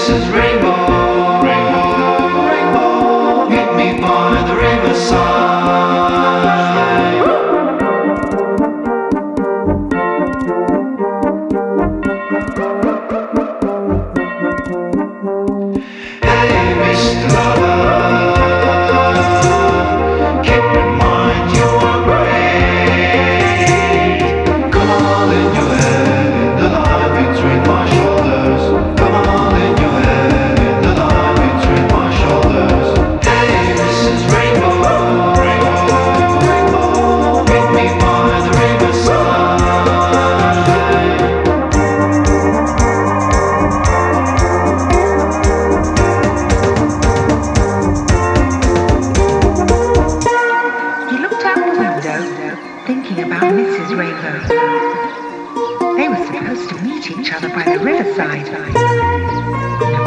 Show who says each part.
Speaker 1: Mrs. Rainbow, Rainbow, Rainbow, meet me by the riverside. Hey, Mr. Lover, keep in mind you are great. Come on in your head, in the line between my shoulders. Come on in your head, in the line between my shoulders. Hey, Mrs. Rainbow, Rainbow, Rainbow, meet me by the riverside.
Speaker 2: He looked out the window, thinking about Mrs. Rainbow. They were supposed to meet each other by the riverside. No